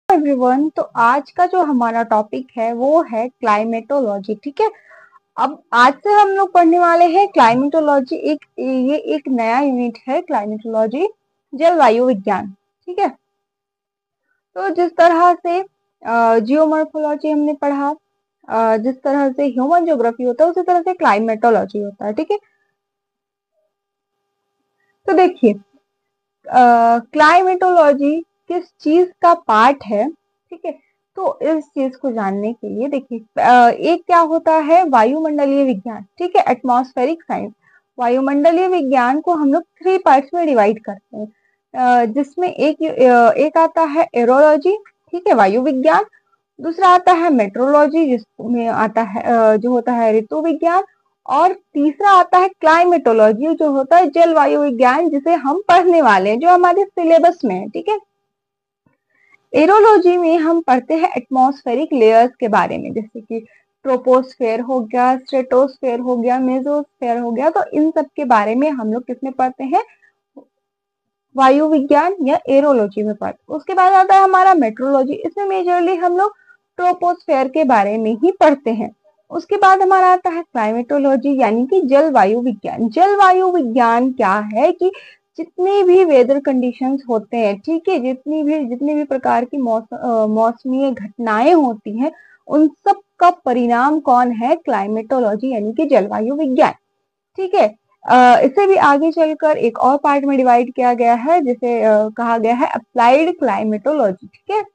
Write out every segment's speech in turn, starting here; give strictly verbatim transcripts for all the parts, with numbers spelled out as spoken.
Everyone, तो आज का जो हमारा टॉपिक है वो है क्लाइमेटोलॉजी। ठीक है। अब आज से हम लोग पढ़ने वाले हैं क्लाइमेटोलॉजी। एक ये एक नया यूनिट है क्लाइमेटोलॉजी, जलवायु विज्ञान। ठीक है। तो जिस तरह से जियोमॉर्फोलॉजी हमने पढ़ा, अ, जिस तरह से ह्यूमन ज्योग्राफी होता है, उसी तरह से क्लाइमेटोलॉजी होता है। ठीक है। तो देखिए, क्लाइमेटोलॉजी किस चीज का पार्ट है। ठीक है। तो इस चीज को जानने के लिए देखिए, अ, एक क्या होता है वायुमंडलीय विज्ञान। ठीक है, एटमॉस्फेरिक साइंस। वायुमंडलीय विज्ञान को हम लोग थ्री पार्ट्स में डिवाइड करते हैं, अ, जिसमें एक अ, एक आता है एरोलॉजी। ठीक है, वायु विज्ञान। दूसरा आता है मेट्रोलॉजी, जिसमें आता है अ, जो होता है ऋतु विज्ञान। और तीसरा आता है क्लाइमेटोलॉजी, जो होता है जलवायु विज्ञान, जिसे हम पढ़ने वाले हैं, जो हमारे सिलेबस में है। ठीक है। एरोलॉजी में हम पढ़ते हैं एटमॉस्फेरिक लेयर्स के बारे में, जैसे कि ट्रोपोस्फेयर हो गया, स्ट्रेटोस्फेयर हो गया, मेसोस्फेयर हो गया। तो इन सब के बारे में हम लोग किसमें पढ़ते हैं, वायु विज्ञान या एरोलॉजी में पढ़ते हैं। उसके बाद आता है हमारा मेट्रोलॉजी। इसमें मेजरली हम लोग ट्रोपोस्फेयर के बारे में ही पढ़ते हैं। उसके बाद हमारा आता है क्लाइमेटोलॉजी, यानी कि जलवायु विज्ञान। जलवायु विज्ञान क्या है कि जितनी भी वेदर कंडीशंस होते हैं, ठीक है, जितनी भी जितनी भी प्रकार की मौसमी घटनाएं होती हैं, उन सब का परिणाम कौन है, क्लाइमेटोलॉजी यानी कि जलवायु विज्ञान। ठीक है। इसे भी आगे चलकर एक और पार्ट में डिवाइड किया गया है, जिसे कहा गया है अप्लाइड क्लाइमेटोलॉजी। ठीक है।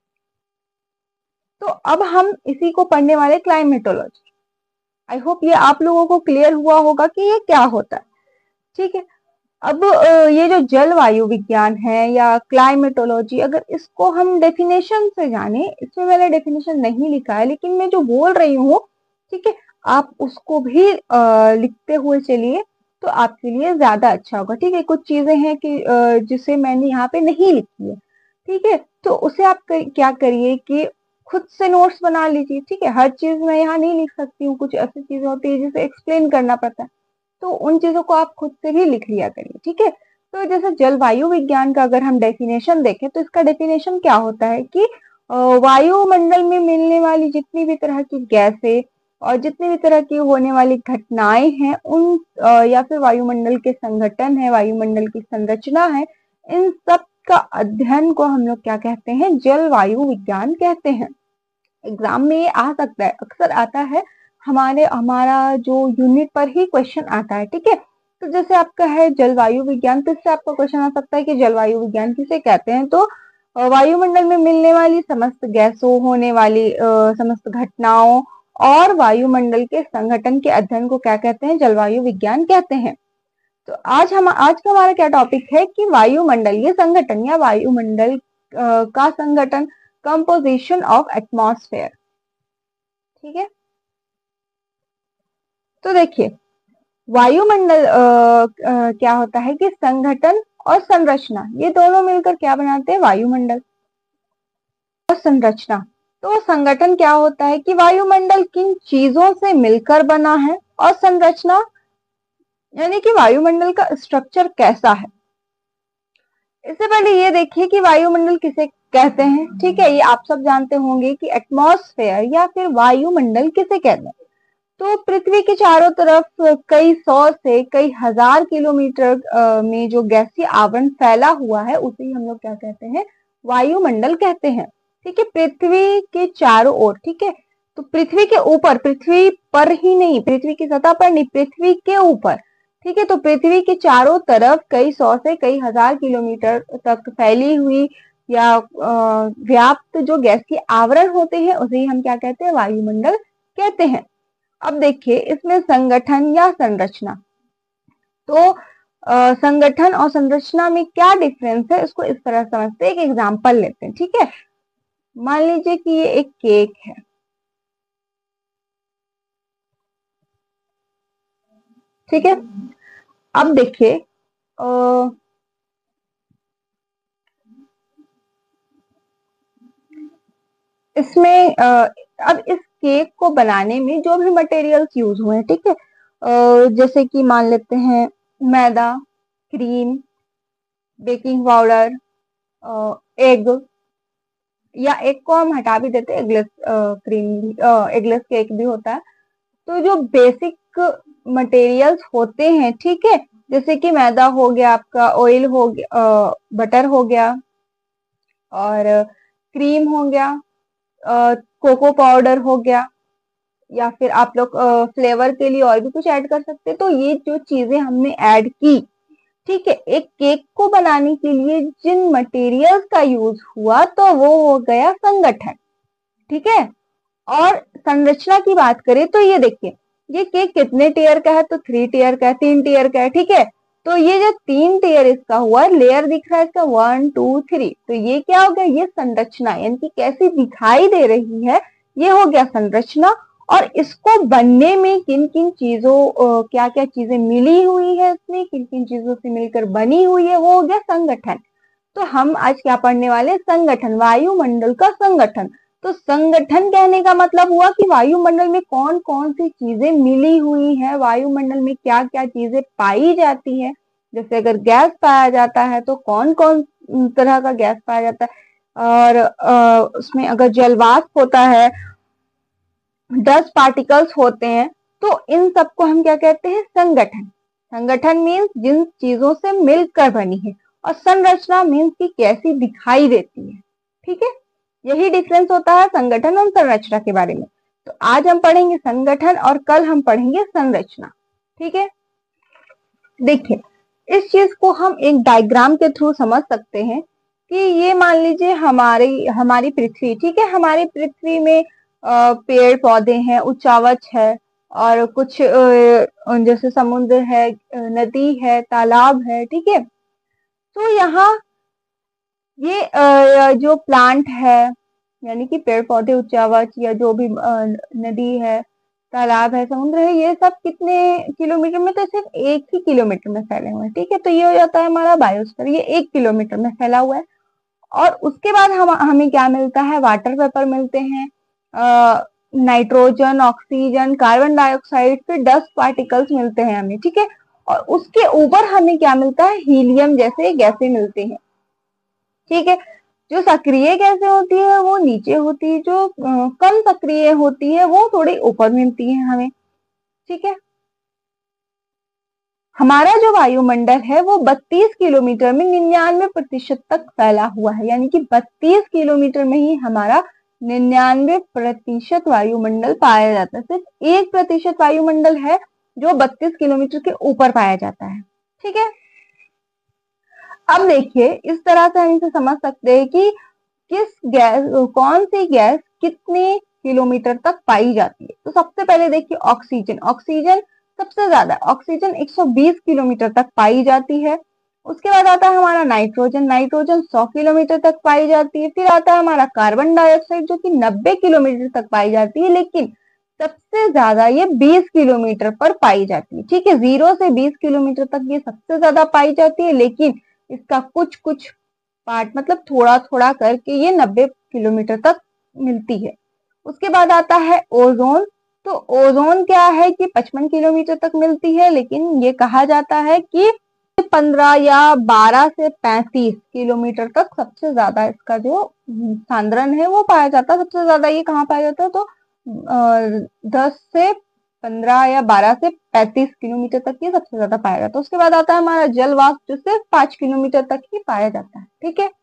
तो अब हम इसी को पढ़ने वाले क्लाइमेटोलॉजी। आई होप ये आप लोगों को क्लियर हुआ होगा कि ये क्या होता है। ठीक है। अब ये जो जलवायु विज्ञान है या क्लाइमेटोलॉजी, अगर इसको हम डेफिनेशन से जाने, इसमें मैंने डेफिनेशन नहीं लिखा है, लेकिन मैं जो बोल रही हूँ, ठीक है, आप उसको भी आ, लिखते हुए चलिए तो आपके लिए ज्यादा अच्छा होगा। ठीक है। कुछ चीजें हैं कि जिसे मैंने यहाँ पे नहीं लिखी है। ठीक है। तो उसे आप कर, क्या करिए कि खुद से नोट्स बना लीजिए। ठीक है। हर चीज मैं यहाँ नहीं लिख सकती हूँ, कुछ ऐसी चीजें होती है जिसे एक्सप्लेन करना पड़ता है, तो उन चीजों को आप खुद से भी लिख लिया करिए। ठीक है। तो जैसे जलवायु विज्ञान का अगर हम डेफिनेशन देखें, तो इसका डेफिनेशन क्या होता है कि वायुमंडल में मिलने वाली जितनी भी तरह की गैसें और जितनी भी तरह की होने वाली घटनाएं हैं, उन या फिर वायुमंडल के संगठन है, वायुमंडल की संरचना है, इन सब का अध्ययन को हम लोग क्या कहते हैं, जलवायु विज्ञान कहते हैं। एग्जाम में ये आ सकता है, अक्सर आता है, हमारे हमारा जो यूनिट पर ही क्वेश्चन आता है। ठीक है। तो जैसे आपका है जलवायु विज्ञान, तो इससे आपका क्वेश्चन आ सकता है कि जलवायु विज्ञान किसे कहते हैं। तो वायुमंडल में मिलने वाली समस्त गैसों, होने वाली समस्त घटनाओं और वायुमंडल के संगठन के अध्ययन को क्या कहते हैं, जलवायु विज्ञान कहते हैं। तो आज हम आज का हमारा क्या टॉपिक है कि वायुमंडलीय संगठन या वायुमंडल का संगठन, कंपोजिशन ऑफ एटमॉस्फेयर। ठीक है। तो देखिए, वायुमंडल क्या होता है कि संगठन और संरचना, ये दोनों मिलकर क्या बनाते हैं, वायुमंडल। और संरचना, तो संगठन क्या होता है कि वायुमंडल किन चीजों से मिलकर बना है, और संरचना यानी कि वायुमंडल का स्ट्रक्चर कैसा है। इससे पहले ये देखिए कि वायुमंडल किसे कहते हैं। ठीक है। ये आप सब जानते होंगे कि एटमॉस्फेयर या फिर वायुमंडल किसे कहते हैं। तो पृथ्वी के चारों तरफ कई सौ से कई हजार किलोमीटर में जो गैसीय आवरण फैला हुआ है, उसे ही हम लोग क्या कहते हैं, वायुमंडल कहते हैं। ठीक है। पृथ्वी के चारों ओर, ठीक है, तो पृथ्वी के ऊपर, पृथ्वी पर ही नहीं, पृथ्वी की सतह पर नहीं, पृथ्वी के ऊपर। ठीक है। तो पृथ्वी के चारों तरफ कई सौ से कई हजार किलोमीटर तक फैली हुई या व्याप्त जो गैसीय आवरण होते हैं, उसे ही हम क्या कहते हैं, वायुमंडल कहते हैं। अब देखिए, इसमें संगठन या संरचना, तो आ, संगठन और संरचना में क्या डिफरेंस है, इसको इस तरह समझते हैं। एक एग्जांपल लेते हैं। ठीक है। मान लीजिए कि ये एक केक है। ठीक है। अब देखिए, इसमें आ, अब इस केक को बनाने में जो भी मटेरियल्स यूज हुए हैं, ठीक है, जैसे कि मान लेते हैं मैदा, क्रीम, बेकिंग पाउडर, एग, या एक को हम हटा भी देते हैं, एगलेस क्रीम एगलेस केक भी होता है। तो जो बेसिक मटेरियल्स होते हैं, ठीक है, जैसे कि मैदा हो गया, आपका ऑयल हो गया, बटर हो गया, और क्रीम हो गया, कोको पाउडर हो गया, या फिर आप लोग फ्लेवर के लिए और भी कुछ ऐड कर सकते हैं। तो ये जो चीजें हमने ऐड की, ठीक है, एक केक को बनाने के लिए जिन मटेरियल्स का यूज हुआ, तो वो हो गया संगठन, ठीक है। और संरचना की बात करें तो ये देखिए, ये केक कितने टीयर का है, तो थ्री टीयर का है, तीन टीयर का है, ठीक है। तो ये जो तीन टीयर इसका हुआ, लेयर दिख रहा है इसका वन टू थ्री, तो ये क्या हो गया, ये संरचना, यानी कि कैसी दिखाई दे रही है, ये हो गया संरचना। और इसको बनने में किन किन चीजों, क्या क्या चीजें मिली हुई है इसमें, किन किन चीजों से मिलकर बनी हुई है, वो हो गया संगठन। तो हम आज क्या पढ़ने वाले, संगठन, वायुमंडल का संगठन। तो संगठन कहने का मतलब हुआ कि वायुमंडल में कौन कौन सी चीजें मिली हुई है, वायुमंडल में क्या क्या चीजें पाई जाती है। जैसे अगर गैस पाया जाता है तो कौन कौन तरह का गैस पाया जाता है, और आ, उसमें अगर जलवाष्प होता है, डस्ट पार्टिकल्स होते हैं, तो इन सबको हम क्या कहते हैं, संगठन। संगठन मीन्स जिन चीजों से मिलकर बनी है, और संरचना मीन्स की कैसी दिखाई देती है, ठीक है। यही डिफरेंस होता है संगठन और संरचना के बारे में। तो आज हम पढ़ेंगे संगठन और कल हम पढ़ेंगे संरचना, ठीक है। देखिए, इस चीज को हम एक डायग्राम के थ्रू समझ सकते हैं कि ये मान लीजिए हमारी हमारी पृथ्वी, ठीक है, हमारी पृथ्वी में पेड़ पौधे हैं, उच्चावच है, और कुछ जैसे समुद्र है, नदी है, तालाब है, ठीक है। तो यहाँ ये जो प्लांट है, यानी कि पेड़ पौधे, उच्चावच, या जो भी नदी है, तालाब है, समुद्र है, ये सब कितने किलोमीटर में, तो सिर्फ एक ही किलोमीटर में फैले हुए हैं, ठीक है। तो ये हो जाता है हमारा बायोस्फीयर, ये एक किलोमीटर में फैला हुआ है। और उसके बाद हम हमें क्या मिलता है, वाटर वेपर मिलते हैं, नाइट्रोजन, ऑक्सीजन, कार्बन डाइऑक्साइड, फिर डस्ट पार्टिकल्स मिलते हैं हमें, ठीक है। और उसके ऊपर हमें क्या मिलता है, हीलियम जैसे गैसें मिलते हैं, ठीक है। जो सक्रिय गैसें होती है वो नीचे होती है, जो आ, कम सक्रिय होती है वो थोड़ी ऊपर मिलती है हमें, ठीक है। हमारा जो वायुमंडल है वो बत्तीस किलोमीटर में निन्यानवे प्रतिशत तक फैला हुआ है, यानी कि बत्तीस किलोमीटर में ही हमारा निन्यानवे प्रतिशत वायुमंडल पाया जाता है। सिर्फ एक प्रतिशत वायुमंडल है जो बत्तीस किलोमीटर के ऊपर पाया जाता है, ठीक है। अब देखिए, इस तरह से हम इसे समझ सकते हैं कि किस गैस, कौन सी गैस कितने किलोमीटर तक पाई जाती है। तो सबसे पहले देखिए ऑक्सीजन, ऑक्सीजन सबसे ज्यादा, ऑक्सीजन एक सौ बीस किलोमीटर तक पाई जाती है। उसके बाद आता है हमारा नाइट्रोजन, नाइट्रोजन सौ किलोमीटर तक पाई जाती है। फिर आता है हमारा कार्बन डाइऑक्साइड जो कि नब्बे किलोमीटर तक पाई जाती है, लेकिन सबसे ज्यादा ये बीस किलोमीटर पर पाई जाती है, ठीक है। जीरो से बीस किलोमीटर तक ये सबसे ज्यादा पाई जाती है, लेकिन इसका कुछ कुछ पार्ट, मतलब थोड़ा थोड़ा करके ये नब्बे किलोमीटर तक मिलती है। उसके बाद आता है ओजोन। तो ओजोन क्या है कि पचपन किलोमीटर तक मिलती है, लेकिन ये कहा जाता है कि पंद्रह या बारह से पैंतीस किलोमीटर तक सबसे ज्यादा इसका जो सांद्रण है वो पाया जाता है। सबसे ज्यादा ये कहाँ पाया जाता है, तो दस से पंद्रह या बारह से पैंतीस किलोमीटर तक ये सबसे ज्यादा पाया जाता है। उसके बाद आता है हमारा जल वाष्प जो सिर्फ पांच किलोमीटर तक ही पाया जाता है, ठीक है।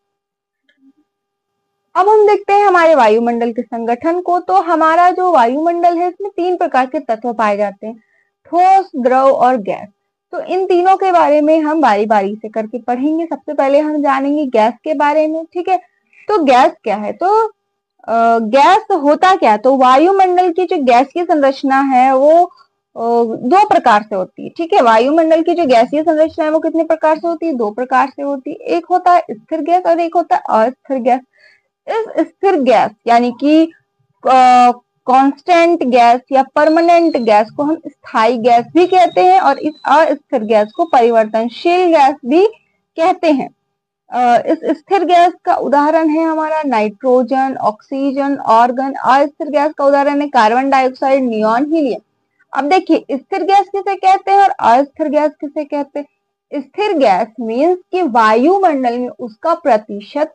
अब हम देखते हैं हमारे वायुमंडल के संगठन को। तो हमारा जो वायुमंडल है इसमें तीन प्रकार के तत्व पाए जाते हैं, ठोस, द्रव और गैस। तो इन तीनों के बारे में हम बारी बारी से करके पढ़ेंगे। सबसे पहले हम जानेंगे गैस के बारे में, ठीक है। तो गैस क्या है, तो आ, गैस होता क्या है, तो वायुमंडल की जो गैस की संरचना है वो दो प्रकार से होती है, ठीक है। वायुमंडल की जो गैसीय संरचना है वो कितने प्रकार से होती है, दो प्रकार से होती है। एक होता है स्थिर गैस और एक होता है अस्थिर गैस। इस स्थिर गैस यानी कि कांस्टेंट गैस या परमानेंट गैस को हम स्थायी गैस भी कहते हैं, और इस अस्थिर गैस को परिवर्तनशील गैस भी कहते हैं। इस स्थिर गैस का उदाहरण है हमारा नाइट्रोजन, ऑक्सीजन, ऑर्गन। अस्थिर गैस का उदाहरण है कार्बन डाइऑक्साइड, नियॉन, हीलियम। अब देखिए, स्थिर गैस किसे कहते हैं और अस्थिर गैस किसे कहते हैं। स्थिर गैस मीन्स कि वायुमंडल में उसका प्रतिशत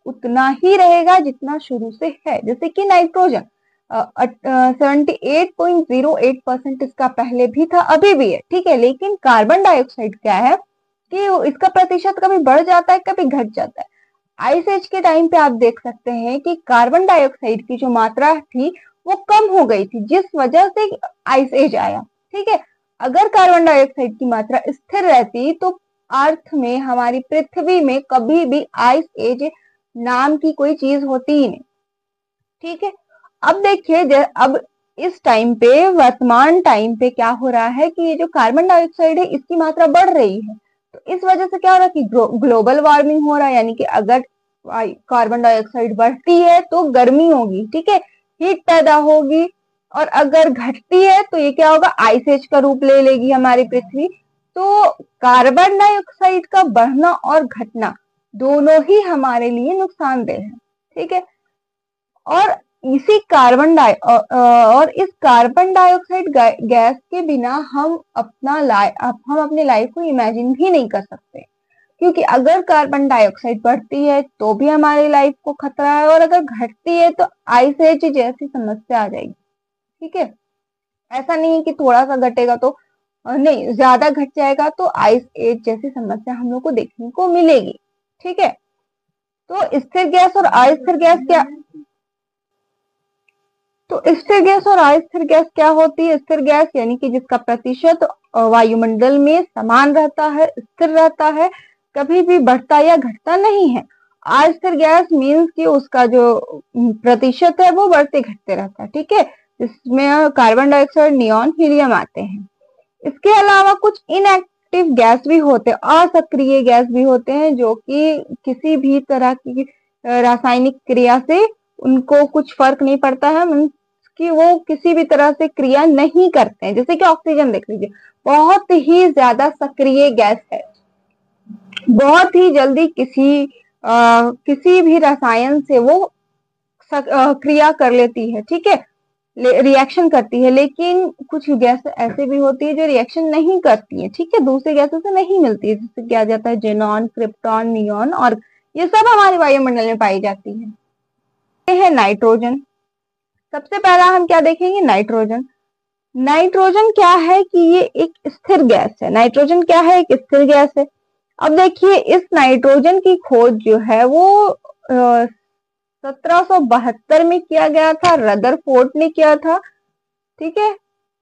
उतना ही रहेगा जितना शुरू से है। जैसे कि nitrogen seventy eight point zero eight percent इसका पहले भी था, अभी भी है, ठीक है। लेकिन कार्बन डाइऑक्साइड क्या है कि इसका प्रतिशत कभी बढ़ जाता है, कभी घट जाता है। आइस एज के टाइम पे आप देख सकते हैं कि कार्बन डाइऑक्साइड की जो मात्रा थी वो कम हो गई थी, जिस वजह से आइस एज आया, ठीक है। अगर कार्बन डाइऑक्साइड की मात्रा स्थिर रहती तो अर्थ में, हमारी पृथ्वी में कभी भी आइस एज नाम की कोई चीज होती ही नहीं, ठीक है। अब देखिए, अब इस टाइम पे, वर्तमान टाइम पे क्या हो रहा है कि ये जो कार्बन डाइऑक्साइड है इसकी मात्रा बढ़ रही है। तो इस वजह से क्या हो रहा है कि ग्लोबल वार्मिंग हो रहा है, यानी कि अगर कार्बन डाइऑक्साइड बढ़ती है तो गर्मी होगी, ठीक है, हीट पैदा होगी। और अगर घटती है तो ये क्या होगा, आइस एज का रूप ले लेगी हमारी पृथ्वी। तो कार्बन डाइऑक्साइड का बढ़ना और घटना दोनों ही हमारे लिए नुकसानदेह है, ठीक है। और इसी कार्बन डाइ और इस कार्बन डाइऑक्साइड गैस के बिना हम अपना लाइफ हम अपने लाइफ को इमेजिन भी नहीं कर सकते, क्योंकि अगर कार्बन डाइऑक्साइड बढ़ती है तो भी हमारी लाइफ को खतरा है, और अगर घटती है तो आइस एज जैसी समस्या आ जाएगी, ठीक है। ऐसा नहीं है कि थोड़ा सा घटेगा तो नहीं, ज्यादा घट जाएगा तो आइस एज जैसी समस्या हम लोग को देखने को मिलेगी, ठीक है। तो स्थिर गैस और अस्थिर गैस क्या तो स्थिर गैस और अस्थिर गैस क्या होती है? स्थिर गैस यानी कि जिसका प्रतिशत वायुमंडल में समान रहता है, स्थिर रहता है, कभी भी बढ़ता या घटता नहीं है। अस्थिर गैस मीन्स कि उसका जो प्रतिशत है वो बढ़ते घटते रहता है, ठीक है। जिसमें कार्बन डाइऑक्साइड, नियॉन, हीलियम आते हैं। इसके अलावा कुछ इनएक्टिव गैस भी होते हैं, असक्रिय गैस भी होते हैं, जो कि किसी भी तरह की रासायनिक क्रिया से उनको कुछ फर्क नहीं पड़ता है, कि वो किसी भी तरह से क्रिया नहीं करते हैं। जैसे कि ऑक्सीजन देख लीजिए, बहुत ही ज्यादा सक्रिय गैस है, बहुत ही जल्दी किसी आ, किसी भी रसायन से वो सक, आ, क्रिया कर लेती है, ठीक है, रिएक्शन करती है। लेकिन कुछ गैस ऐसे भी होती है जो रिएक्शन नहीं करती है, ठीक है, दूसरे गैसों से नहीं मिलती है, जिससे क्या जाता है जेनॉन, क्रिप्टॉन, नियॉन, और ये सब हमारे वायुमंडल में पाई जाती है। ये है नाइट्रोजन। सबसे पहला हम क्या देखेंगे, नाइट्रोजन। नाइट्रोजन क्या है कि ये एक स्थिर गैस है। नाइट्रोजन क्या है, एक स्थिर गैस है। अब देखिए, इस नाइट्रोजन की खोज जो है वो सत्रह सौ बहत्तर में किया गया था, रदरफोर्ड ने किया था, ठीक है।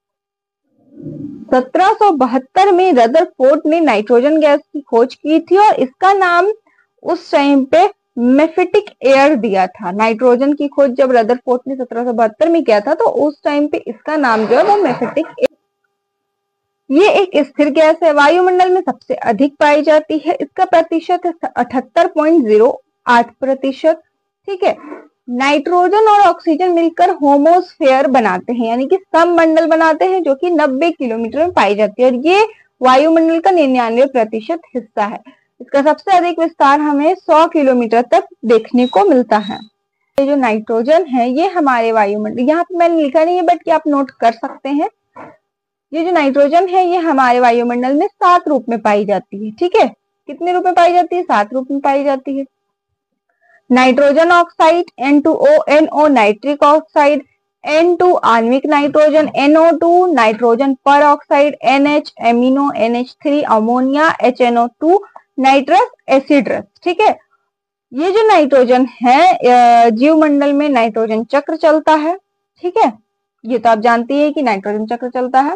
सत्रह सौ बहत्तर में रदरफोर्ड ने नाइट्रोजन गैस की खोज की थी, और इसका नाम उस टाइम पे मेफिटिक एयर दिया था। नाइट्रोजन की खोज जब रदरफोर्ड ने सत्रह सौ बहत्तर में किया था तो उस टाइम पे इसका नाम जो है वो मेफिटिक एयर। ये एक स्थिर गैस है, वायुमंडल में सबसे अधिक पाई जाती है। इसका प्रतिशत है अठहत्तर पॉइंट जीरो आठ प्रतिशत, ठीक है। नाइट्रोजन और ऑक्सीजन मिलकर होमोस्फेयर बनाते हैं, यानी कि सममंडल बनाते हैं, जो कि नब्बे किलोमीटर में पाई जाती है, और ये वायुमंडल का निन्यानवे प्रतिशत हिस्सा है। इसका सबसे अधिक विस्तार हमें सौ किलोमीटर तक देखने को मिलता है। ये जो नाइट्रोजन है ये हमारे वायुमंडल, यहाँ पे मैंने लिखा नहीं है बट कि आप नोट कर सकते हैं, ये जो नाइट्रोजन है ये हमारे वायुमंडल में सात रूप में पाई जाती है, ठीक है। कितने रूप में पाई जाती है? सात रूप में पाई जाती है। Nitrogen oxide N two O, N O nitric oxide, N two आणविक nitrogen, N O two nitrogen peroxide, N H amino, N H three ammonia, H N O two nitrous एसिडरस, ठीक है। ये जो नाइट्रोजन है, जीवमंडल में nitrogen चक्र चलता है, ठीक है। ये तो आप जानती है कि नाइट्रोजन चक्र चलता है।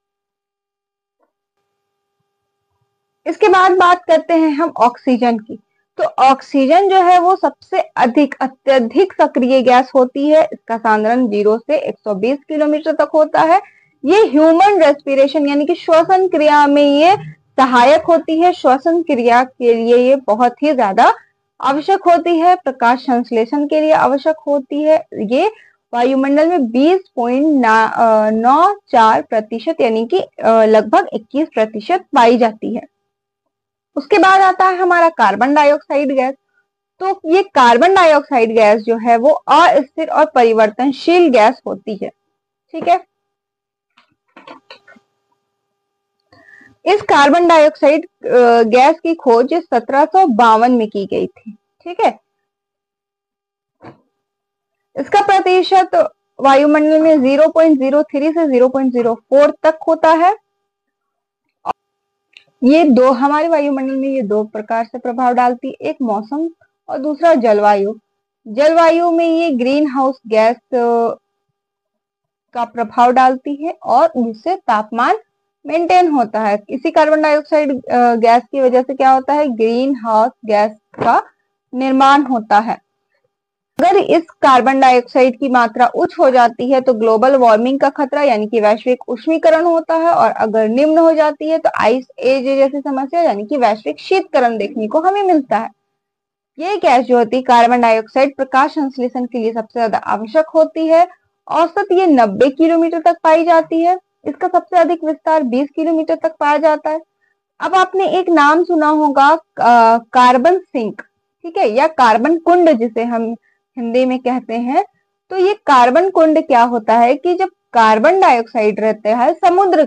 इसके बाद बात करते हैं हम ऑक्सीजन की। तो ऑक्सीजन जो है वो सबसे अधिक अत्यधिक सक्रिय गैस होती है। इसका सांद्रण जीरो से एक सौ बीस किलोमीटर तक होता है। ये ह्यूमन रेस्पिरेशन यानी कि श्वसन क्रिया में ये सहायक होती है। श्वसन क्रिया के लिए ये बहुत ही ज्यादा आवश्यक होती है। प्रकाश संश्लेषण के लिए आवश्यक होती है। ये वायुमंडल में बीस पॉइंट नौ चार प्रतिशत यानी कि लगभग इक्कीस प्रतिशत पाई जाती है। उसके बाद आता है हमारा कार्बन डाइऑक्साइड गैस। तो ये कार्बन डाइऑक्साइड गैस जो है वो अस्थिर और परिवर्तनशील गैस होती है, ठीक है। इस कार्बन डाइऑक्साइड गैस की खोज सत्रह सौ बावन में की गई थी, ठीक है। इसका प्रतिशत वायुमंडल में ज़ीरो पॉइंट ज़ीरो थ्री से ज़ीरो पॉइंट ज़ीरो फोर तक होता है। ये दो हमारे वायुमंडल में ये दो प्रकार से प्रभाव डालती है, एक मौसम और दूसरा जलवायु। जलवायु में ये ग्रीन हाउस गैस का प्रभाव डालती है और उससे तापमान मेंटेन होता है। इसी कार्बन डाइऑक्साइड गैस की वजह से क्या होता है, ग्रीन हाउस गैस का निर्माण होता है। अगर इस कार्बन डाइऑक्साइड की मात्रा उच्च हो जाती है तो ग्लोबल वार्मिंग का खतरा यानी कि वैश्विक उष्मीकरण होता है, और अगर निम्न हो जाती है तो आइस एज जैसी समस्या यानी कि वैश्विक शीतकरण देखने को हमें मिलता है। ये गैस जो होती है कार्बन डाइऑक्साइड प्रकाश संश्लेषण के लिए सबसे ज्यादा आवश्यक होती है। औसत ये नब्बे किलोमीटर तक पाई जाती है। इसका सबसे अधिक विस्तार बीस किलोमीटर तक पाया जाता है। अब आपने एक नाम सुना होगा कार्बन सिंक, ठीक है, या कार्बन कुंड जिसे हम हिंदी में कहते हैं। तो ये कार्बन कुंड क्या होता है कि जब कार्बन डाइऑक्साइड रहता है समुद्र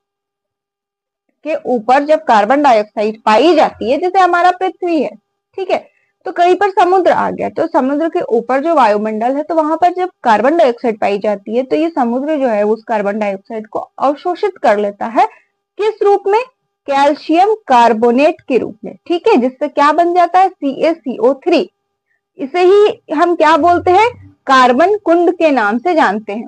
के ऊपर, जब कार्बन डाइऑक्साइड पाई जाती है, जैसे हमारा पृथ्वी है, ठीक है, तो कहीं पर समुद्र आ गया तो समुद्र के ऊपर जो वायुमंडल है तो वहां पर जब कार्बन डाइऑक्साइड पाई जाती है तो ये समुद्र जो है उस कार्बन डाइऑक्साइड को अवशोषित कर लेता है। किस रूप में, कैल्शियम कार्बोनेट के रूप में, ठीक है, जिससे क्या बन जाता है, सी ए सी ओ थ्री। इसे ही हम क्या बोलते हैं, कार्बन कुंड के नाम से जानते हैं।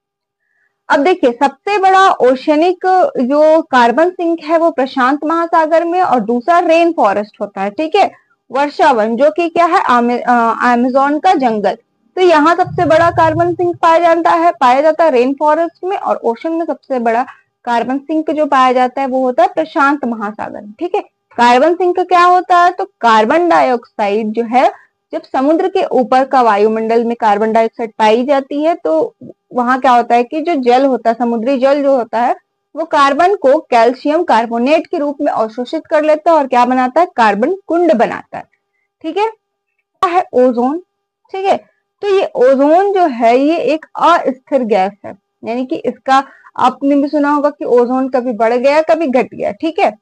अब देखिए सबसे बड़ा ओशनिक जो कार्बन सिंक है वो प्रशांत महासागर में, और दूसरा रेन फॉरेस्ट होता है, ठीक है, वर्षा वन, जो कि क्या है, अमेज़न का जंगल। तो यहाँ सबसे बड़ा कार्बन सिंक पाया जाता है पाया जाता है रेन फॉरेस्ट में, और ओशन में सबसे बड़ा कार्बन सिंक जो पाया जाता है वो होता है प्रशांत महासागर में, ठीक है। कार्बन सिंक क्या होता है, तो कार्बन डाइऑक्साइड जो है जब समुद्र के ऊपर का वायुमंडल में कार्बन डाइऑक्साइड पाई जाती है तो वहां क्या होता है कि जो जल होता है, समुद्री जल जो होता है, वो कार्बन को कैल्शियम कार्बोनेट के रूप में अवशोषित कर लेता है और क्या बनाता है, कार्बन कुंड बनाता है, ठीक है। क्या है, ओजोन, ठीक है। तो ये ओजोन जो है ये एक अस्थिर गैस है, यानी कि इसका आपने भी सुना होगा कि ओजोन कभी बढ़ गया कभी घट गया, ठीक है।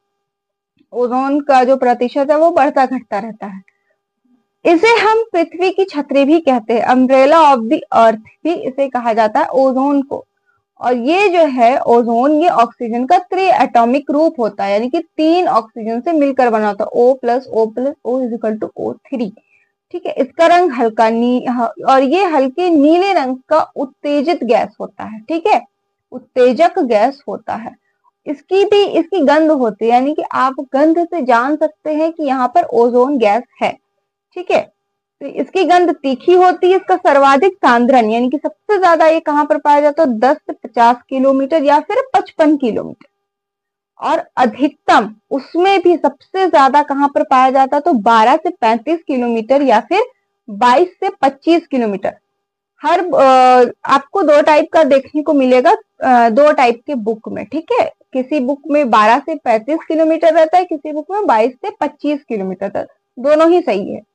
ओजोन का जो प्रतिशत है वो बढ़ता घटता रहता है। इसे हम पृथ्वी की छतरी भी कहते हैं, अम्ब्रेला ऑफ द अर्थ भी इसे कहा जाता है ओजोन को। और ये जो है ओजोन, ये ऑक्सीजन का त्रि एटॉमिक रूप होता है, यानी कि तीन ऑक्सीजन से मिलकर बना होता है, O plus O plus O is equal to O three, ठीक है। इसका रंग हल्का नी और ये हल्के नीले रंग का उत्तेजित गैस होता है, ठीक है, उत्तेजक गैस होता है। इसकी भी इसकी गंध होती है, यानी कि आप गंध से जान सकते हैं कि यहाँ पर ओजोन गैस है, ठीक है। तो इसकी गंध तीखी होती है। इसका सर्वाधिक सांद्रण यानी कि सबसे ज्यादा ये कहां पर पाया जाता है, दस से पचास किलोमीटर या फिर पचपन किलोमीटर, और अधिकतम उसमें भी सबसे ज्यादा कहां पर पाया जाता है, तो बारह से पैंतीस किलोमीटर या फिर बाईस से पच्चीस किलोमीटर। हर आपको दो टाइप का देखने को मिलेगा, दो टाइप के बुक में, ठीक है। किसी बुक में बारह से पैंतीस किलोमीटर रहता है, किसी बुक में बाईस से पच्चीस किलोमीटर तक, दोनों ही सही है।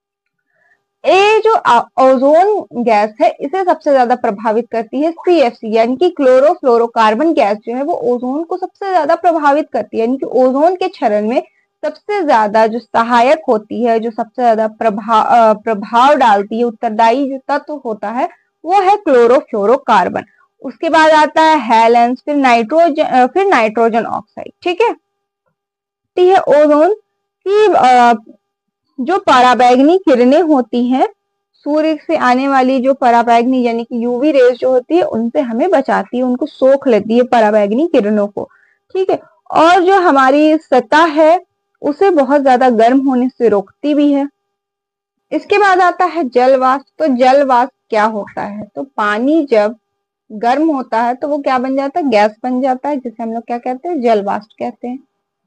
ये जो ओजोन गैस है इसे सबसे ज्यादा प्रभावित करती है सी एफ सी, यानी कि क्लोरोफ्लोरोकार्बन गैस जो है वो ओजोन को सबसे ज्यादा प्रभावित करती है, यानी कि ओजोन के क्षरण में सबसे ज्यादा जो सहायक होती है, जो सबसे ज्यादा प्रभाव प्रभाव डालती है, उत्तरदायी जो तत्व होता है वो है क्लोरोफ्लोरोकार्बन। उसके बाद आता है हेलेंस, फिर नाइट्रोजन, फिर नाइट्रोजन ऑक्साइड, ठीक है। ओजोन की जो पराबैंगनी किरणें होती हैं, सूर्य से आने वाली जो पराबैंगनी यानी कि यूवी रेज जो होती है उनसे हमें बचाती है, उनको सोख लेती है पराबैंगनी किरणों को, ठीक है। और जो हमारी सतह है उसे बहुत ज्यादा गर्म होने से रोकती भी है। इसके बाद आता है जल वाष्प। तो जल वाष्प क्या होता है, तो पानी जब गर्म होता है तो वो क्या बन जाता है, गैस बन जाता है, जिसे हम लोग क्या कहते हैं, जल वाष्प कहते हैं।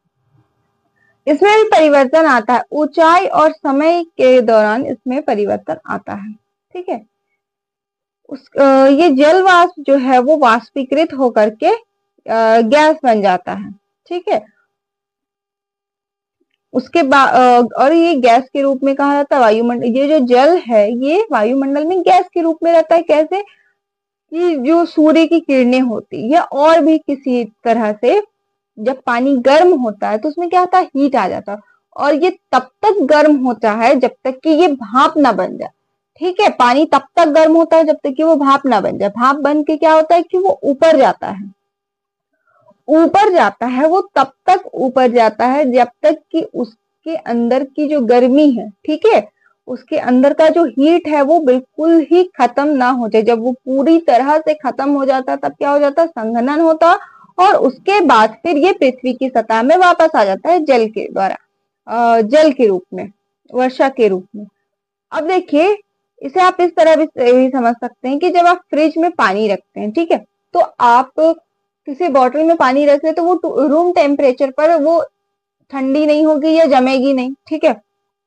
इसमें भी परिवर्तन आता है, ऊंचाई और समय के दौरान इसमें परिवर्तन आता है, ठीक है। उस ये जल वाष्प जो है वो वाष्पीकृत होकर के गैस बन जाता है, ठीक है। उसके बाद और ये गैस के रूप में कहा जाता है वायुमंडल, ये जो जल है ये वायुमंडल में गैस के रूप में रहता है। कैसे कि जो सूर्य की किरणें होती है और भी किसी तरह से जब पानी गर्म होता है तो उसमें क्या होता है, हीट आ जाता है, और ये तब तक गर्म होता है जब तक कि ये भाप ना बन जाए, ठीक है, पानी तब तक गर्म होता है जब तक कि वो भाप ना बन जाए। भाप बन के क्या होता है कि वो ऊपर जाता है, ऊपर जाता है वो तब तक ऊपर जाता है जब तक कि उसके अंदर की जो गर्मी है, ठीक है, उसके अंदर का जो हीट है वो बिल्कुल ही खत्म ना हो जाए। जब वो पूरी तरह से खत्म हो जाता है तब क्या हो जाता है, संघनन होता, और उसके बाद फिर ये पृथ्वी की सतह में वापस आ जाता है जल के द्वारा, अः जल के रूप में, वर्षा के रूप में। अब देखिए, इसे आप इस तरह भी, भी समझ सकते हैं कि जब आप फ्रिज में पानी रखते हैं, ठीक है, तो आप किसी बॉटल में पानी रख रहे तो वो रूम टेम्परेचर पर वो ठंडी नहीं होगी या जमेगी नहीं, ठीक है,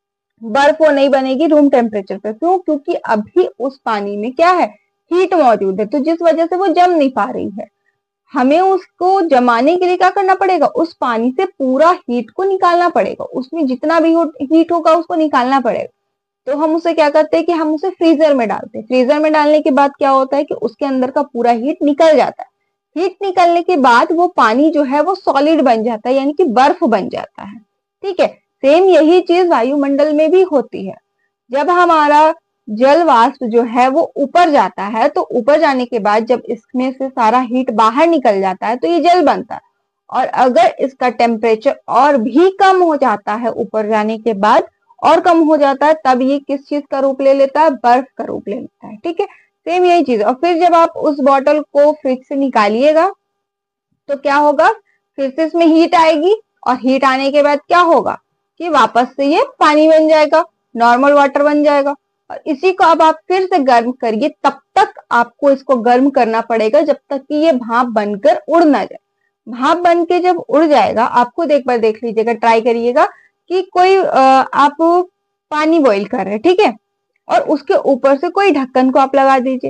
बर्फ वो नहीं बनेगी रूम टेम्परेचर पर। क्यों? क्योंकि अभी उस पानी में क्या है, हीट मौजूद है, तो जिस वजह से वो जम नहीं पा रही है। हमें उसको जमाने के लिए क्या करना पड़ेगा, उस पानी से पूरा हीट को निकालना पड़ेगा, उसमें जितना भी हीट होगा उसको निकालना पड़ेगा। तो हम उसे क्या करते हैं कि हम उसे फ्रीजर में डालते हैं। फ्रीजर में डालने के बाद क्या होता है कि उसके अंदर का पूरा हीट निकल जाता है। हीट निकलने के बाद वो पानी जो है वो सॉलिड बन जाता है, यानी कि बर्फ बन जाता है, ठीक है। सेम यही चीज वायुमंडल में भी होती है। जब हमारा जल वाष्प जो है वो ऊपर जाता है, तो ऊपर जाने के बाद जब इसमें से सारा हीट बाहर निकल जाता है तो ये जल बनता है। और अगर इसका टेम्परेचर और भी कम हो जाता है ऊपर जाने के बाद, और कम हो जाता है, तब ये किस चीज का रूप ले लेता है, बर्फ का रूप ले लेता है, ठीक है। सेम यही चीज। और फिर जब आप उस बॉटल को फ्रिज से निकालिएगा तो क्या होगा, फिर से इसमें हीट आएगी, और हीट आने के बाद क्या होगा कि वापस से ये पानी बन जाएगा, नॉर्मल वाटर बन जाएगा। और इसी को अब आप फिर से गर्म करिए, तब तक आपको इसको गर्म करना पड़ेगा जब तक कि ये भाप बनकर उड़ ना जाए। भाप बन के जब उड़ जाएगा, आप खुद एक बार देख लीजिएगा, ट्राई करिएगा कि कोई आप पानी बॉईल कर रहे हैं, ठीक है, और उसके ऊपर से कोई ढक्कन को आप लगा दीजिए।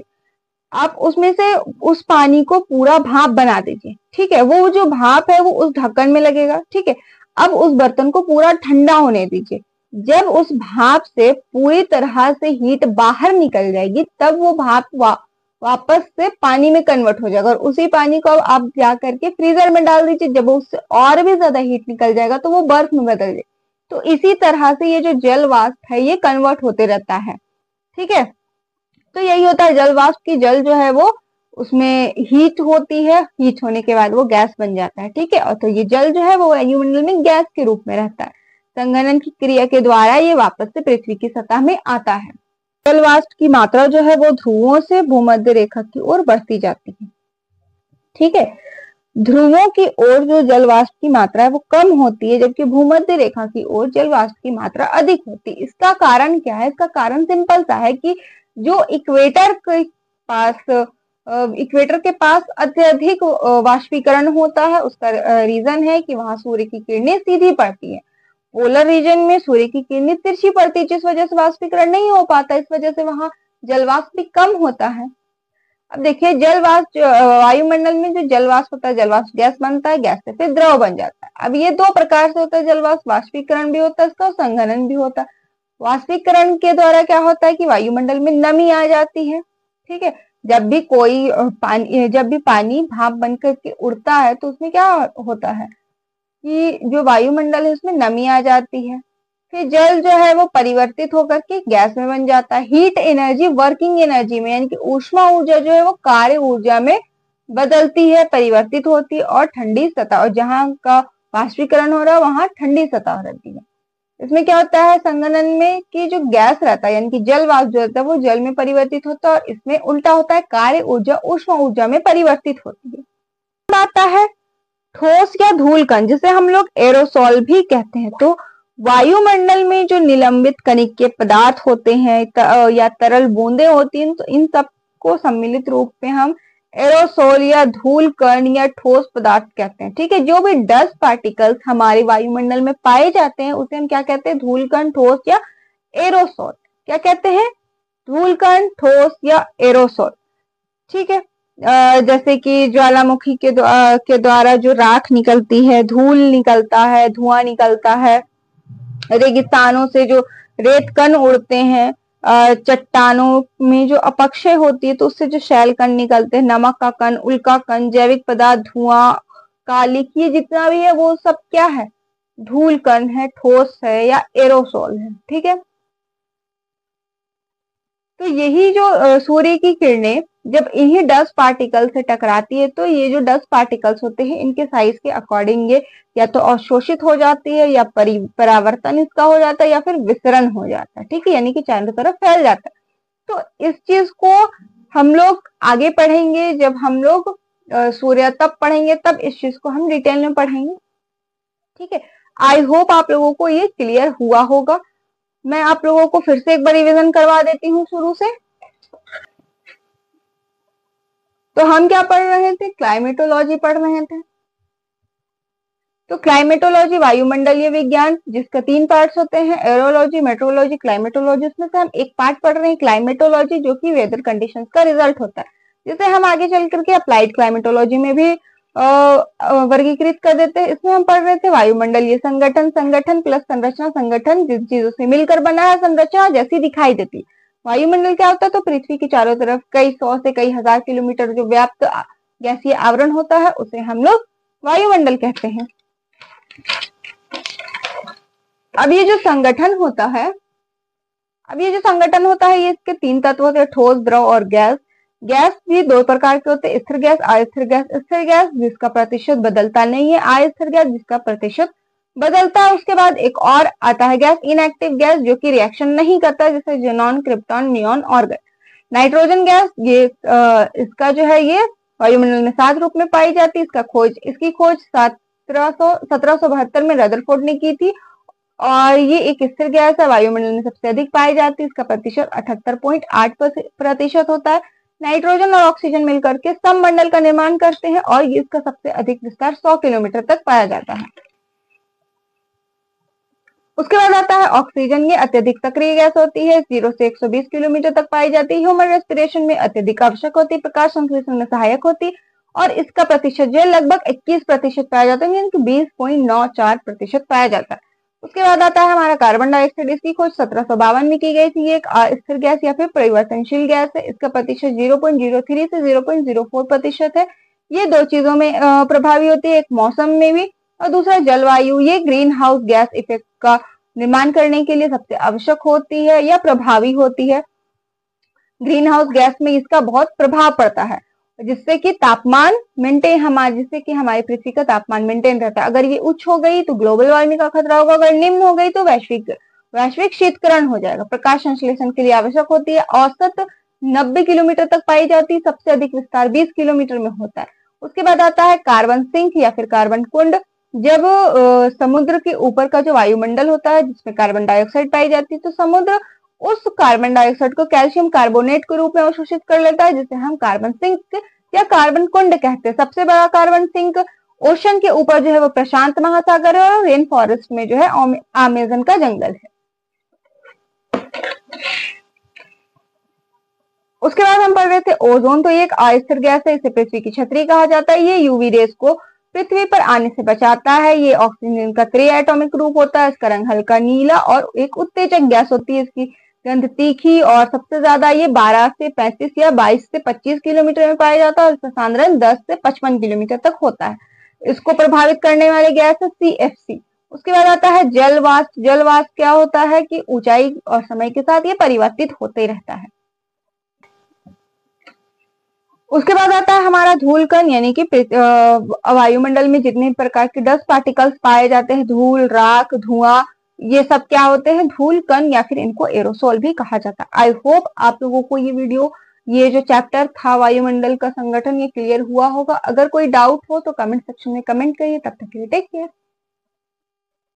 आप उसमें से उस पानी को पूरा भाप बना दीजिए, ठीक है। वो जो भाप है वो उस ढक्कन में लगेगा, ठीक है। अब उस बर्तन को पूरा ठंडा होने दीजिए। जब उस भाप से पूरी तरह से हीट बाहर निकल जाएगी, तब वो भाप वा, वापस से पानी में कन्वर्ट हो जाएगा, और उसी पानी को आप जा करके फ्रीजर में डाल दीजिए। जब उससे और भी ज्यादा हीट निकल जाएगा तो वो बर्फ में बदल जाएगी। तो इसी तरह से ये जो जल वाष्प है ये कन्वर्ट होते रहता है, ठीक है। तो यही होता है जल वाष्प की, जल जो है वो उसमें हीट होती है, हीट होने के बाद वो गैस बन जाता है, ठीक है। और तो ये जल जो है वो वायुमंडल में गैस के रूप में रहता है। संघनन की क्रिया के द्वारा ये वापस से पृथ्वी की सतह में आता है। जल वाष्प की मात्रा जो है वो ध्रुवों से भूमध्य रेखा की ओर बढ़ती जाती है, ठीक है। ध्रुवों की ओर जो जल वाष्प की मात्रा है वो कम होती है, जबकि भूमध्य रेखा की ओर जल वाष्प की मात्रा अधिक होती है। इसका कारण क्या है? इसका कारण सिंपल सा है कि जो इक्वेटर के पास इक्वेटर के पास अत्यधिक वाष्पीकरण होता है, उसका रीजन है कि वहां सूर्य की किरणें सीधी पड़ती है। पोलर रीजन में सूर्य की किरणें तिरछी पड़ती है, जिस वजह से वाष्पीकरण नहीं हो पाता, इस वजह से वहां जल वाष्प भी कम होता है। अब देखिए, जल वाष्प वायुमंडल में जो जल वाष्प होता है, जल वाष्प गैस बनता है, गैस से फिर द्रव बन जाता है। अब ये दो प्रकार से होता है जल वाष्प, वाष्पीकरण भी होता है इसका, संघनन भी होता है। वाष्पीकरण के द्वारा क्या होता है कि वायुमंडल में नमी आ जाती है, ठीक है। जब भी कोई पानी जब भी पानी भाप बनकर के उड़ता है तो उसमें क्या होता है कि जो वायुमंडल है उसमें नमी आ जाती है। फिर जल जो है वो परिवर्तित होकर के गैस में बन जाता है। हीट एनर्जी वर्किंग एनर्जी में, यानी कि ऊष्मा ऊर्जा जो है वो कार्य ऊर्जा में बदलती है, परिवर्तित होती है, और ठंडी सतह, और जहां का वाष्पीकरण हो रहा है वहां ठंडी सतह रहती है। इसमें क्या होता है संघनन में कि जो गैस रहता है, यानी कि जल वाष्प जो होता है वो जल में परिवर्तित होता है, और इसमें उल्टा होता है, कार्य ऊर्जा ऊष्मा ऊर्जा में परिवर्तित होती है। आता है ठोस या धूल कण, जिसे हम लोग एरोसोल भी कहते हैं। तो वायुमंडल में जो निलंबित कणिकीय पदार्थ होते हैं त, या तरल बूंदे होती हैं, तो इन सब को सम्मिलित रूप में हम एरोसोल या धूल कण या ठोस पदार्थ कहते हैं, ठीक है। जो भी डस्ट पार्टिकल्स हमारे वायुमंडल में पाए जाते हैं उसे हम क्या कहते हैं, धूल कण, ठोस या एरोसोल। क्या कहते हैं? धूल कण, ठोस या एरोसोल, ठीक है। जैसे कि ज्वालामुखी के द्वारा के द्वारा जो राख निकलती है, धूल निकलता है, धुआं निकलता है, रेगिस्तानों से जो रेत कण उड़ते हैं, चट्टानों में जो अपक्षय होती है तो उससे जो शैल कण निकलते हैं, नमक का कण, उल्का कण, जैविक पदार्थ, धुआं, कालिक, ये जितना भी है वो सब क्या है, धूल कण है, ठोस है या एरोसोल है, ठीक है। तो यही जो अ, सूर्य की किरणें जब इन्हीं डस्ट पार्टिकल से टकराती है, तो ये जो डस्ट पार्टिकल्स होते हैं इनके साइज के अकॉर्डिंग ये या तो अवशोषित हो जाती है, या परि परावर्तन इसका हो जाता है, या फिर विसरण हो जाता है। ठीक है, यानी कि चारों तरफ फैल जाता है। तो इस चीज को हम लोग आगे पढ़ेंगे, जब हम लोग सूर्य तप पढ़ेंगे तब इस चीज को हम डिटेल में पढ़ेंगे। ठीक है, आई होप आप लोगों को ये क्लियर हुआ होगा। मैं आप लोगों को फिर से एक बार रिवीजन करवा देती हूँ शुरू से। तो हम क्या पढ़ रहे थे? क्लाइमेटोलॉजी पढ़ रहे थे। तो क्लाइमेटोलॉजी वायुमंडलीय विज्ञान, जिसका तीन पार्ट्स होते हैं, एरोलॉजी, मेट्रोलॉजी, क्लाइमेटोलॉजी। उसमें से हम एक पार्ट पढ़ रहे हैं क्लाइमेटोलॉजी, जो कि वेदर कंडीशंस का रिजल्ट होता है, जिसे हम आगे चल करके अप्लाइड क्लाइमेटोलॉजी में भी वर्गीकृत कर देते हैं। इसमें हम पढ़ रहे थे वायुमंडलीय संगठन, संगठन प्लस संरचना, संगठन जिन चीजों से मिलकर बना है, संरचना जैसी दिखाई देती। वायुमंडल क्या होता है? तो पृथ्वी की चारों तरफ कई सौ से कई हजार किलोमीटर जो व्याप्त गैसीय आवरण होता है, उसे हम लोग वायुमंडल कहते हैं। अब ये जो संगठन होता है अब ये जो संगठन होता है ये इसके तीन तत्व होते हैं, ठोस, द्रव और गैस। गैस भी दो प्रकार के होते हैं, स्थिर गैस, अस्थिर गैस। स्थिर गैस जिसका प्रतिशत बदलता नहीं है, अस्थिर गैस जिसका प्रतिशत बदलता है। उसके बाद एक और आता है गैस इनएक्टिव गैस, जो कि रिएक्शन नहीं करता, जैसे xenon, krypton, neon, argon. Nitrogen gas, ये आ, इसका जो है ये वायुमंडल में सात रूप में पाई जाती है। इसका खोज इसकी खोज सत्रह सौ सत्रह सौ बहत्तर में रदरफोर्ड ने की थी, और ये एक स्थिर गैस है, वायुमंडल में सबसे अधिक पाई जाती है। इसका प्रतिशत अठहत्तर पॉइंट आठ प्रतिशत होता है। नाइट्रोजन और ऑक्सीजन मिलकर के सममंडल का निर्माण करते हैं, और ये इसका सबसे अधिक विस्तार सौ किलोमीटर तक पाया जाता है। उसके बाद आता है ऑक्सीजन। ये अत्यधिक सक्रिय गैस होती है, जीरो से एक सौ बीस किलोमीटर तक पाई जाती है। ह्यूमन रेस्पिरेशन में अत्यधिक आवश्यक होती है, प्रकाश संश्लेषण में सहायक होती है, और इसका प्रतिशत जो है लगभग इक्कीस प्रतिशत पाया जाता है, यानी कि बीस पॉइंट नौ चार प्रतिशत पाया जाता है। उसके बाद आता है हमारा कार्बन डाइऑक्साइड। इसकी खोज सत्रह सौ बावन में की गई थी। ये एक अस्थिर गैस या फिर परिवर्तनशील गैस है। इसका प्रतिशत जीरो पॉइंट जीरो थ्री से जीरो पॉइंट जीरो फोर प्रतिशत है। ये दो चीजों में प्रभावी होती है, एक मौसम में भी और दूसरा जलवायु। ये ग्रीन हाउस गैस इफेक्ट का निर्माण करने के लिए सबसे आवश्यक होती है या प्रभावी होती है। ग्रीन हाउस गैस में इसका बहुत प्रभाव पड़ता है, जिससे कि तापमान मेंटेन हमारे जिससे कि हमारी पृथ्वी का तापमान मेंटेन रहता है। अगर ये उच्च हो गई तो ग्लोबल वार्मिंग का खतरा होगा, अगर निम्न हो गई तो वैश्विक वैश्विक शीतकरण हो जाएगा। प्रकाश संश्लेषण के लिए आवश्यक होती है, औसत नब्बे किलोमीटर तक पाई जाती है, सबसे अधिक विस्तार बीस किलोमीटर में होता है। उसके बाद आता है कार्बन सिंक या फिर कार्बन कुंड। जब आ, समुद्र के ऊपर का जो वायुमंडल होता है जिसमें कार्बन डाइऑक्साइड पाई जाती है, तो समुद्र उस कार्बन डाइऑक्साइड को कैल्शियम कार्बोनेट के रूप में अवशोषित कर लेता है, जिसे हम कार्बन सिंक या कार्बन कुंड कहते हैं। सबसे बड़ा कार्बन सिंक ओशन के ऊपर जो है वो प्रशांत महासागर है, और रेन फॉरेस्ट में जो है अमेजन का जंगल है। उसके बाद हम पढ़ रहे थे ओजोन। तो ये एक अस्थिर गैस है, इसे पृथ्वी की छतरी कहा जाता है। ये यूवी रेस को पृथ्वी पर आने से बचाता है। ये ऑक्सीजन का त्रि एटॉमिक रूप होता है। इसका रंग हल्का नीला और एक उत्तेजक गैस होती है। इसकी गंध तीखी, और सबसे ज्यादा ये बारह से पैंतीस या बाईस से पच्चीस किलोमीटर में पाया जाता है, और इसका सांद्रण दस से पचपन किलोमीटर तक होता है। इसको प्रभावित करने वाली गैस है सी एफ सी। उसके बाद आता है जल वाष्प। जल वाष्प क्या होता है कि ऊंचाई और समय के साथ ये परिवर्तित होते रहता है। उसके बाद आता है हमारा धूल कण, यानी कि वायुमंडल में जितने प्रकार के डस्ट पार्टिकल्स पाए जाते हैं, धूल, राख, धुआं, ये सब क्या होते हैं? धूल कण, या फिर इनको एरोसोल भी कहा जाता है। आई होप आप लोगों को ये वीडियो, ये जो चैप्टर था वायुमंडल का संगठन, ये क्लियर हुआ होगा। अगर कोई डाउट हो तो कमेंट सेक्शन में कमेंट करिए। तब तक के लिए टेक केयर।